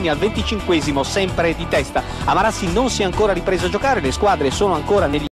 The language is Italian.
Mancini al 25esimo sempre di testa. A Marassi non si è ancora ripreso a giocare, le squadre sono ancora negli